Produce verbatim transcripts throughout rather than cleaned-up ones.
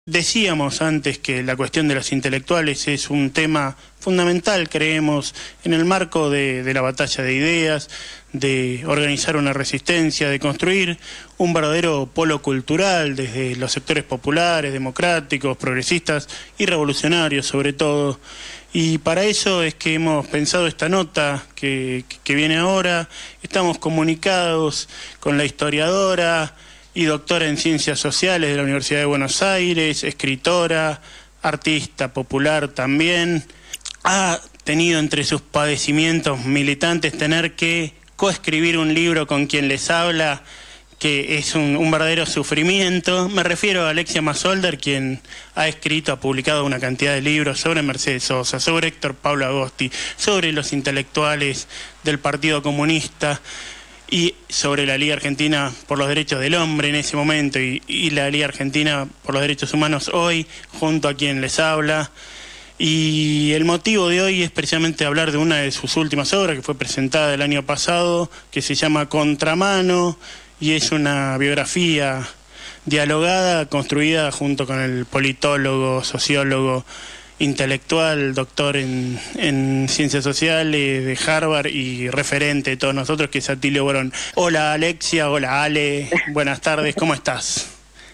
Decíamos antes que la cuestión de los intelectuales es un tema fundamental, creemos, en el marco de, de la batalla de ideas, de organizar una resistencia, de construir un verdadero polo cultural desde los sectores populares, democráticos, progresistas y revolucionarios sobre todo. Y para eso es que hemos pensado esta nota que, que viene ahora. Estamos comunicados con la historiadora y doctora en Ciencias Sociales de la Universidad de Buenos Aires, escritora, artista popular también. Ha tenido entre sus padecimientos militantes tener que coescribir un libro con quien les habla, que es un, un verdadero sufrimiento. Me refiero a Alexia Masolder, quien ha escrito, ha publicado una cantidad de libros sobre Mercedes Sosa, sobre Héctor Pablo Agosti, sobre los intelectuales del Partido Comunista y sobre la Liga Argentina por los Derechos del Hombre en ese momento y, y la Liga Argentina por los Derechos Humanos hoy, junto a quien les habla. Y el motivo de hoy es precisamente hablar de una de sus últimas obras que fue presentada el año pasado, que se llama Contramano, y es una biografía dialogada, construida junto con el politólogo, sociólogo, intelectual, doctor en, en Ciencias Sociales de Harvard y referente de todos nosotros, que es Atilio Borón. Hola Alexia, hola Ale, buenas tardes, ¿cómo estás?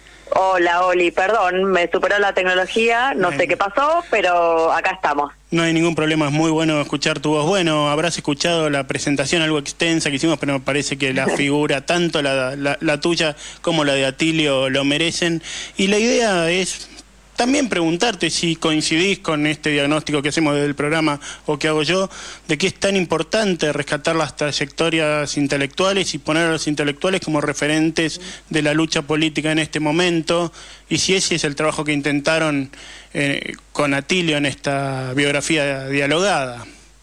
Hola Oli, perdón, me superó la tecnología, no sé qué pasó, pero acá estamos. No hay ningún problema, es muy bueno escuchar tu voz. Bueno, habrás escuchado la presentación algo extensa que hicimos, pero me parece que la figura, tanto la, la, la tuya como la de Atilio, lo merecen. Y la idea es también preguntarte si coincidís con este diagnóstico que hacemos desde el programa o que hago yo, de que es tan importante rescatar las trayectorias intelectuales y poner a los intelectuales como referentes de la lucha política en este momento, y si ese es el trabajo que intentaron eh, con Atilio en esta biografía dialogada.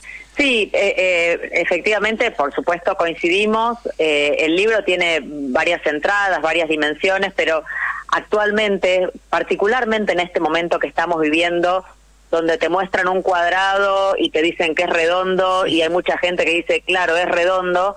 Sí, eh, eh, efectivamente, por supuesto coincidimos. Eh, el libro tiene varias entradas, varias dimensiones, pero actualmente, particularmente en este momento que estamos viviendo, donde te muestran un cuadrado y te dicen que es redondo, y hay mucha gente que dice, claro, es redondo,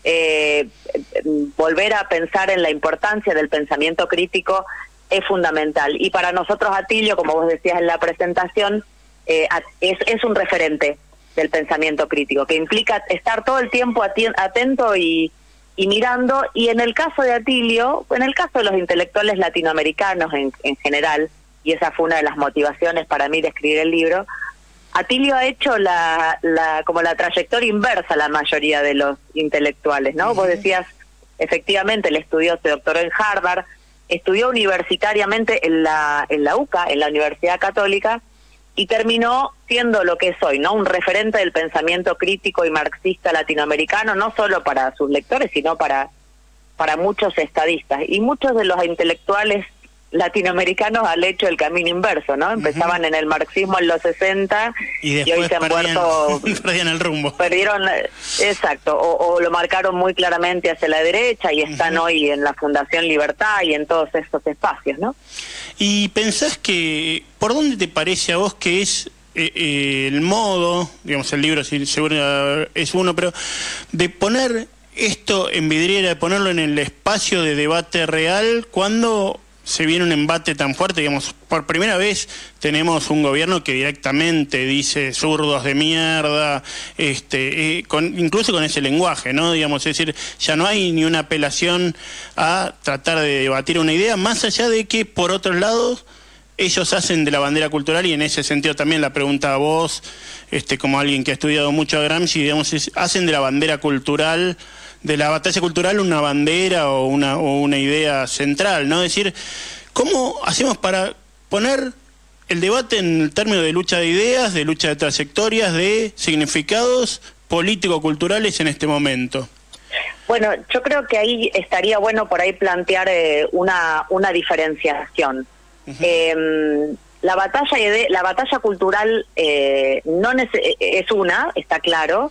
eh, volver a pensar en la importancia del pensamiento crítico es fundamental. Y para nosotros, Atilio, como vos decías en la presentación, eh, es, es un referente del pensamiento crítico, que implica estar todo el tiempo atento y y mirando, y en el caso de Atilio, en el caso de los intelectuales latinoamericanos en, en general, y esa fue una de las motivaciones para mí de escribir el libro, Atilio ha hecho la, la como la trayectoria inversa a la mayoría de los intelectuales, ¿no? Uh-huh. Vos decías, efectivamente, él estudió, se doctoró en Harvard, estudió universitariamente en la, en la U C A, en la Universidad Católica, y terminó siendo lo que es hoy, ¿no? Un referente del pensamiento crítico y marxista latinoamericano, no solo para sus lectores, sino para, para muchos estadistas. Y muchos de los intelectuales latinoamericanos han hecho el camino inverso, ¿no? Empezaban uh-huh. en el marxismo en los sesenta y, y hoy se han perdían, muerto... perdían el rumbo. Perdieron, exacto, o, o lo marcaron muy claramente hacia la derecha y están uh-huh. hoy en la Fundación Libertad y en todos estos espacios, ¿no? ¿Y pensás que, por dónde te parece a vos que es eh, eh, el modo, digamos, el libro sí, seguro es uno, pero de poner esto en vidriera, de ponerlo en el espacio de debate real cuando se viene un embate tan fuerte? Digamos, por primera vez tenemos un gobierno que directamente dice zurdos de mierda, este, eh, con, incluso con ese lenguaje, ¿no? Digamos, es decir, ya no hay ni una apelación a tratar de debatir una idea, más allá de que, por otros lados, ellos hacen de la bandera cultural, y en ese sentido también la pregunta a vos, este, como alguien que ha estudiado mucho a Gramsci, digamos, es, hacen de la bandera cultural, de la batalla cultural, una bandera o una, o una idea central, ¿no? Es decir, ¿cómo hacemos para poner el debate en el término de lucha de ideas, de lucha de trayectorias, de significados político-culturales en este momento? Bueno, yo creo que ahí estaría bueno por ahí plantear eh, una, una diferenciación. Uh-huh. eh, la batalla de, la batalla cultural eh, no es una, está claro,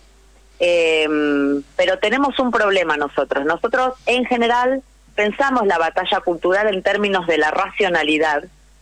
Eh, pero tenemos un problema nosotros. Nosotros, en general, pensamos la batalla cultural en términos de la racionalidad,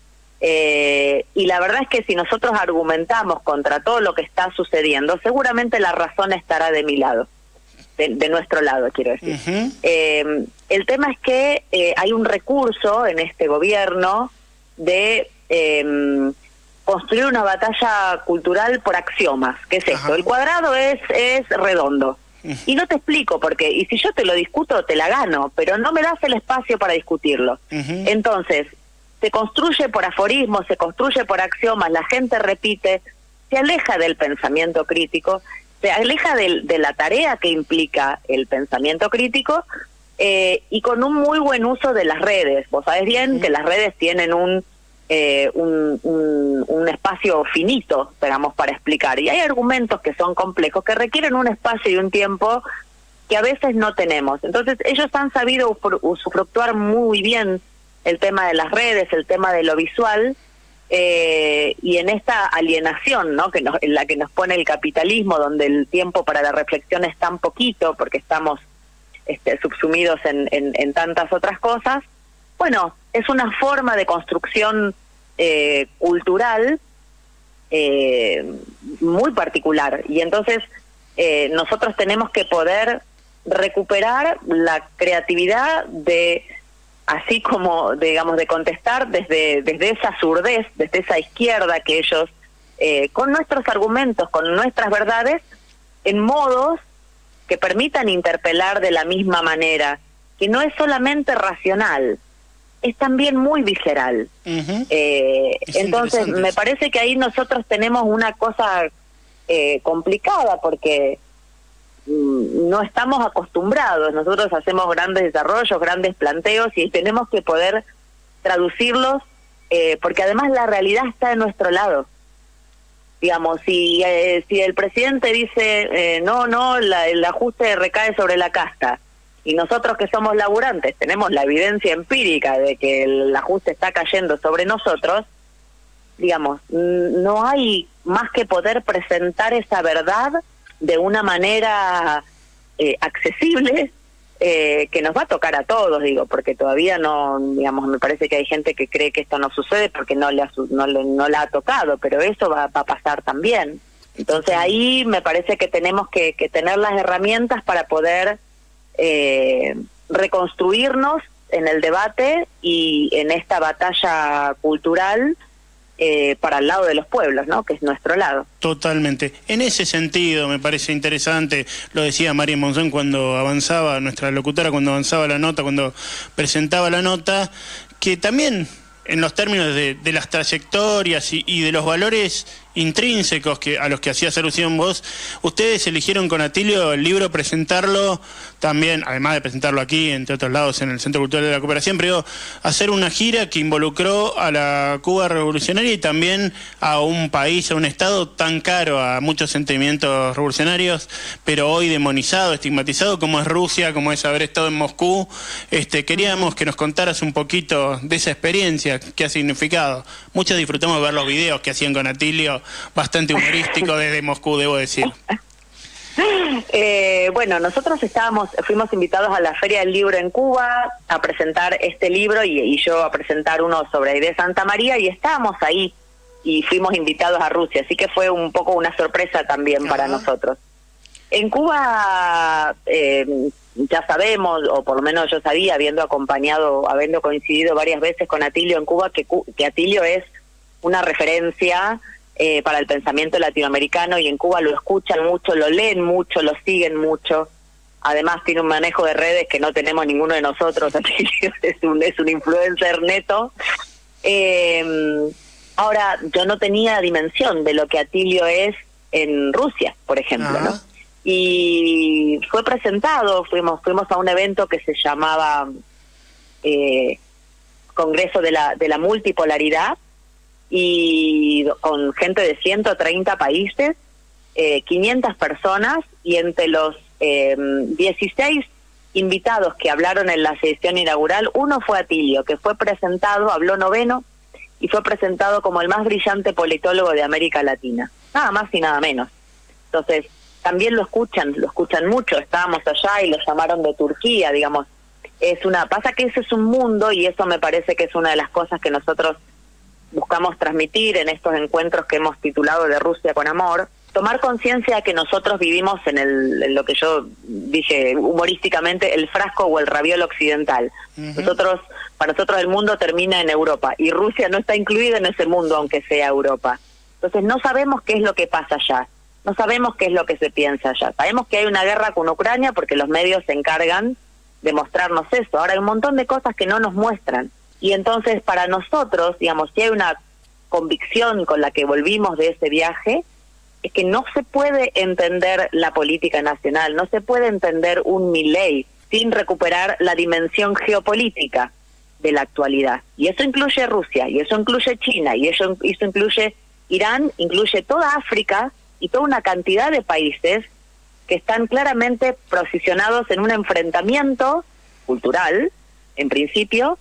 eh, y la verdad es que si nosotros argumentamos contra todo lo que está sucediendo, seguramente la razón estará de mi lado, de, de nuestro lado, quiero decir. Uh-huh. eh, el tema es que eh, hay un recurso en este gobierno de eh, construir una batalla cultural por axiomas. ¿Qué es esto? Ajá. El cuadrado es, es redondo. Y no te explico por qué. Y si yo te lo discuto, te la gano, pero no me das el espacio para discutirlo. Uh-huh. Entonces, se construye por aforismos, se construye por axiomas, la gente repite, se aleja del pensamiento crítico, se aleja de, de la tarea que implica el pensamiento crítico, eh, y con un muy buen uso de las redes. Vos sabés bien uh-huh. que las redes tienen un... Eh, un, un, un espacio finito, digamos, para explicar. Y hay argumentos que son complejos, que requieren un espacio y un tiempo que a veces no tenemos. Entonces, ellos han sabido usufructuar muy bien el tema de las redes, el tema de lo visual, eh, y en esta alienación, ¿no?, que nos, en la que nos pone el capitalismo, donde el tiempo para la reflexión es tan poquito, porque estamos este, subsumidos en, en, en tantas otras cosas. Bueno, es una forma de construcción eh, cultural eh, muy particular, y entonces eh, nosotros tenemos que poder recuperar la creatividad de, así como, digamos, de contestar desde, desde esa surdez, desde esa izquierda que ellos, eh, con nuestros argumentos, con nuestras verdades, en modos que permitan interpelar de la misma manera, que no es solamente racional, es también muy visceral. Uh-huh. eh, entonces, me parece que ahí nosotros tenemos una cosa eh, complicada, porque mm, no estamos acostumbrados. Nosotros hacemos grandes desarrollos, grandes planteos, y tenemos que poder traducirlos, eh, porque además la realidad está de nuestro lado. Digamos, si, eh, si el presidente dice, eh, no, no, la, el ajuste recae sobre la casta, y nosotros que somos laburantes tenemos la evidencia empírica de que el ajuste está cayendo sobre nosotros, digamos, no hay más que poder presentar esa verdad de una manera eh, accesible, eh, que nos va a tocar a todos, digo, porque todavía no, digamos, me parece que hay gente que cree que esto no sucede porque no le ha, no, le, no la ha tocado, pero eso va, va a pasar también. Entonces ahí me parece que tenemos que, que tener las herramientas para poder Eh, reconstruirnos en el debate y en esta batalla cultural eh, para el lado de los pueblos, ¿no?, que es nuestro lado. Totalmente. En ese sentido me parece interesante, lo decía María Monzón cuando avanzaba, nuestra locutora, cuando avanzaba la nota, cuando presentaba la nota, que también en los términos de, de las trayectorias y, y de los valores intrínsecos que a los que hacías alusión vos, ustedes eligieron con Atilio el libro presentarlo también, además de presentarlo aquí, entre otros lados, en el Centro Cultural de la Cooperación, pero hacer una gira que involucró a la Cuba revolucionaria y también a un país, a un Estado tan caro a muchos sentimientos revolucionarios, pero hoy demonizado, estigmatizado, como es Rusia, como es haber estado en Moscú. Este, queríamos que nos contaras un poquito de esa experiencia, qué ha significado. Muchos disfrutamos de ver los videos que hacían con Atilio, bastante humorístico desde Moscú, debo decir. Eh, bueno, nosotros estábamos, fuimos invitados a la Feria del Libro en Cuba a presentar este libro y, y yo a presentar uno sobre Aide Santa María, y estábamos ahí y fuimos invitados a Rusia, así que fue un poco una sorpresa también Ajá. para nosotros. En Cuba eh, ya sabemos, o por lo menos yo sabía, habiendo acompañado, habiendo coincidido varias veces con Atilio en Cuba, que, que Atilio es una referencia Eh, para el pensamiento latinoamericano, y en Cuba lo escuchan mucho, lo leen mucho, lo siguen mucho. Además tiene un manejo de redes que no tenemos ninguno de nosotros. es un es un influencer neto. Eh, ahora, yo no tenía dimensión de lo que Atilio es en Rusia, por ejemplo, uh-huh. ¿no? Y fue presentado, fuimos fuimos a un evento que se llamaba eh, Congreso de la de la Multipolaridad, y con gente de ciento treinta países, eh, quinientas personas, y entre los eh, dieciséis invitados que hablaron en la sesión inaugural, uno fue Atilio, que fue presentado, habló noveno, y fue presentado como el más brillante politólogo de América Latina, nada más y nada menos. Entonces, también lo escuchan, lo escuchan mucho. Estábamos allá y lo llamaron de Turquía, digamos. Es una, pasa que ese es un mundo, y eso me parece que es una de las cosas que nosotros buscamos transmitir en estos encuentros que hemos titulado De Rusia con Amor, tomar conciencia de que nosotros vivimos en, el, en lo que yo dije humorísticamente, el frasco o el raviol occidental. Uh-huh. Nosotros, para nosotros el mundo termina en Europa y Rusia no está incluida en ese mundo, aunque sea Europa. Entonces no sabemos qué es lo que pasa allá, no sabemos qué es lo que se piensa allá. Sabemos que hay una guerra con Ucrania porque los medios se encargan de mostrarnos eso. Ahora hay un montón de cosas que no nos muestran. Y entonces para nosotros, digamos, si hay una convicción con la que volvimos de ese viaje, es que no se puede entender la política nacional, no se puede entender un Milei sin recuperar la dimensión geopolítica de la actualidad. Y eso incluye Rusia, y eso incluye China, y eso, eso incluye Irán, incluye toda África y toda una cantidad de países que están claramente posicionados en un enfrentamiento cultural, en principio,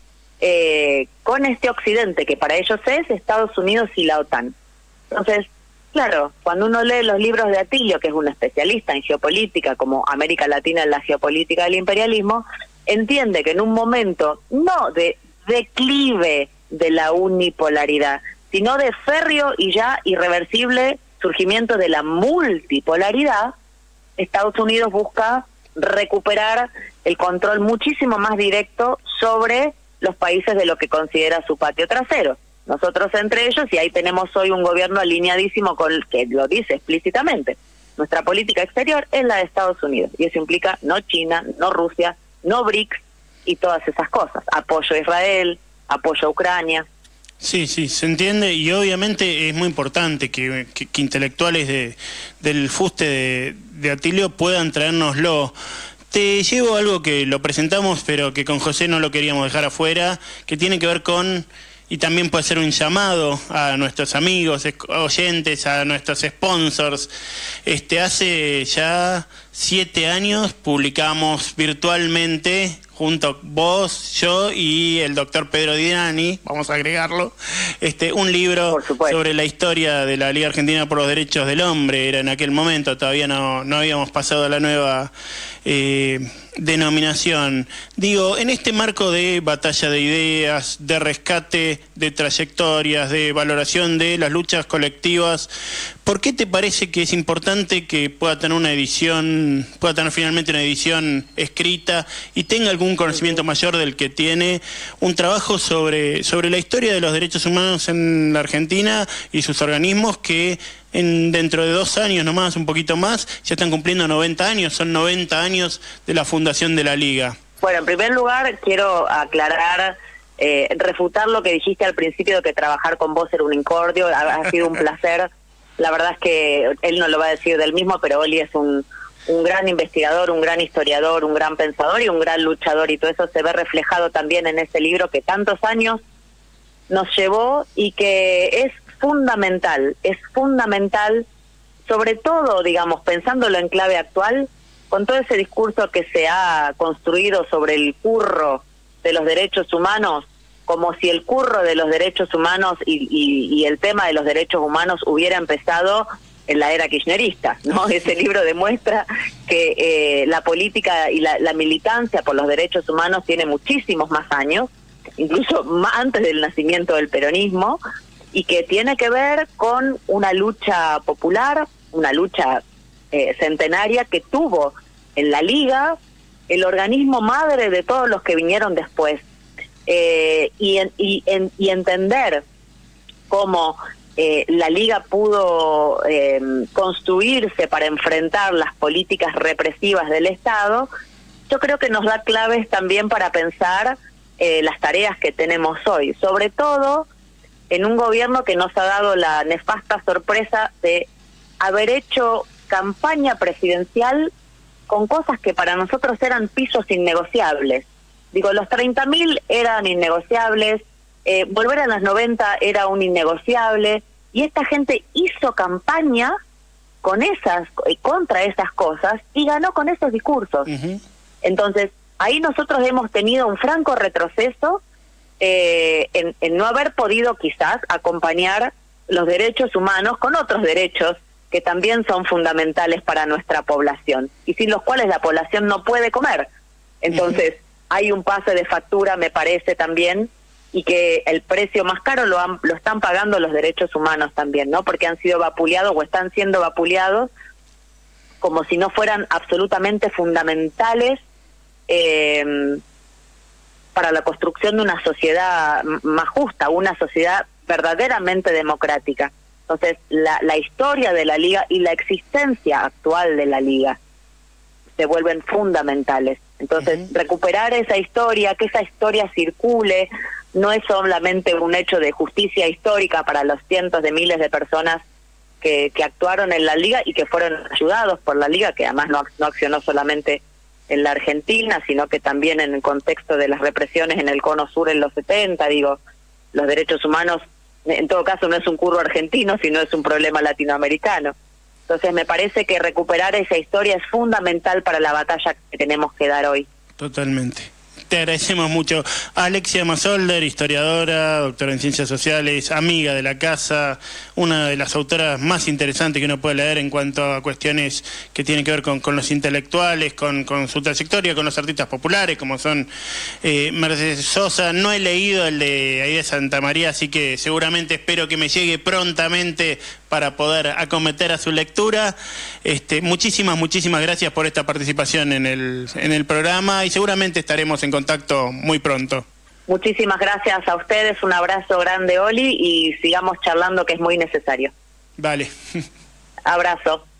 eh, con este occidente, que para ellos es Estados Unidos y la OTAN. Entonces, claro, cuando uno lee los libros de Atilio, que es un especialista en geopolítica, como América Latina en la geopolítica del imperialismo, entiende que en un momento no de declive de la unipolaridad, sino de férreo y ya irreversible surgimiento de la multipolaridad, Estados Unidos busca recuperar el control muchísimo más directo sobre los países de lo que considera su patio trasero. Nosotros entre ellos, y ahí tenemos hoy un gobierno alineadísimo con el que lo dice explícitamente. Nuestra política exterior es la de Estados Unidos, y eso implica no China, no Rusia, no BRICS y todas esas cosas. Apoyo a Israel, apoyo a Ucrania. Sí, sí, se entiende, y obviamente es muy importante que, que, que intelectuales de, del fuste de, de Atilio puedan traérnoslo. Te llevo algo que lo presentamos, pero que con José no lo queríamos dejar afuera, que tiene que ver con... Y también puede ser un llamado a nuestros amigos, oyentes, a nuestros sponsors. Este, hace ya siete años publicamos virtualmente, junto vos, yo y el doctor Pedro Dinani, vamos a agregarlo, este, un libro sobre la historia de la Liga Argentina por los Derechos del Hombre. Era en aquel momento, todavía no, no habíamos pasado a la nueva eh, denominación. Digo, en este marco de batalla de ideas, de rescate de trayectorias, de valoración de las luchas colectivas, ¿por qué te parece que es importante que pueda tener una edición, pueda tener finalmente una edición escrita y tenga algún conocimiento mayor del que tiene un trabajo sobre, sobre la historia de los derechos humanos en la Argentina y sus organismos que en, dentro de dos años nomás, un poquito más, ya están cumpliendo noventa años, son noventa años de la fundación de la Liga? Bueno, en primer lugar quiero aclarar, eh, refutar lo que dijiste al principio de que trabajar con vos era un incordio, ha, ha sido un placer. La verdad es que él no lo va a decir del mismo, pero Oli es un, un gran investigador, un gran historiador, un gran pensador y un gran luchador, y todo eso se ve reflejado también en ese libro que tantos años nos llevó y que es fundamental, es fundamental, sobre todo, digamos, pensándolo en clave actual, con todo ese discurso que se ha construido sobre el curro de los derechos humanos, como si el curro de los derechos humanos y, y, y el tema de los derechos humanos hubiera empezado en la era kirchnerista, ¿no? Ese libro demuestra que eh, la política y la, la militancia por los derechos humanos tiene muchísimos más años, incluso más antes del nacimiento del peronismo, y que tiene que ver con una lucha popular, una lucha eh, centenaria que tuvo en la Liga el organismo madre de todos los que vinieron después. Eh, y, en, y, en, y entender cómo eh, la Liga pudo eh, construirse para enfrentar las políticas represivas del Estado, yo creo que nos da claves también para pensar eh, las tareas que tenemos hoy, sobre todo en un gobierno que nos ha dado la nefasta sorpresa de haber hecho campaña presidencial con cosas que para nosotros eran pisos innegociables. Digo, los treinta mil eran innegociables, eh, volver a los noventa era un innegociable, y esta gente hizo campaña con esas, contra esas cosas, y ganó con esos discursos. Uh-huh. Entonces, ahí nosotros hemos tenido un franco retroceso eh, en, en no haber podido quizás acompañar los derechos humanos con otros derechos que también son fundamentales para nuestra población, y sin los cuales la población no puede comer. Entonces, uh-huh. hay un pase de factura, me parece también, y que el precio más caro lo, han, lo están pagando los derechos humanos también, ¿no? Porque han sido vapuleados o están siendo vapuleados como si no fueran absolutamente fundamentales eh, para la construcción de una sociedad más justa, una sociedad verdaderamente democrática. Entonces, la, la historia de la Liga y la existencia actual de la Liga se vuelven fundamentales. Entonces, uh-huh. recuperar esa historia, que esa historia circule, no es solamente un hecho de justicia histórica para los cientos de miles de personas que, que actuaron en la Liga y que fueron ayudados por la Liga, que además no, no accionó solamente en la Argentina, sino que también en el contexto de las represiones en el Cono Sur en los setenta, digo, los derechos humanos, en todo caso no es un curro argentino, sino es un problema latinoamericano. Entonces me parece que recuperar esa historia es fundamental para la batalla que tenemos que dar hoy. Totalmente. Te agradecemos mucho. Alexia Masolder, historiadora, doctora en Ciencias Sociales, amiga de la casa, una de las autoras más interesantes que uno puede leer en cuanto a cuestiones que tienen que ver con, con los intelectuales, con, con su trayectoria, con los artistas populares, como son eh, Mercedes Sosa. No he leído el de Aida Santa María, así que seguramente espero que me llegue prontamente para poder acometer a su lectura. Este, muchísimas, muchísimas gracias por esta participación en el, en el programa y seguramente estaremos en contacto muy pronto. Muchísimas gracias a ustedes, un abrazo grande, Oli, y sigamos charlando, que es muy necesario. Vale. Abrazo.